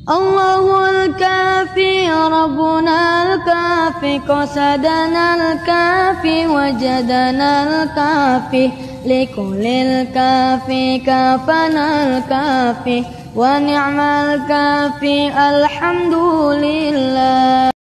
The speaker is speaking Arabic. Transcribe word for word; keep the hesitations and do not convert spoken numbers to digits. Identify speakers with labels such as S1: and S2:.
S1: الله الكافي ربنا الكافي قصدنا الكافي وجدنا الكافي لكل الكافي كافنا الكافي ونعم الكافي الحمد لله.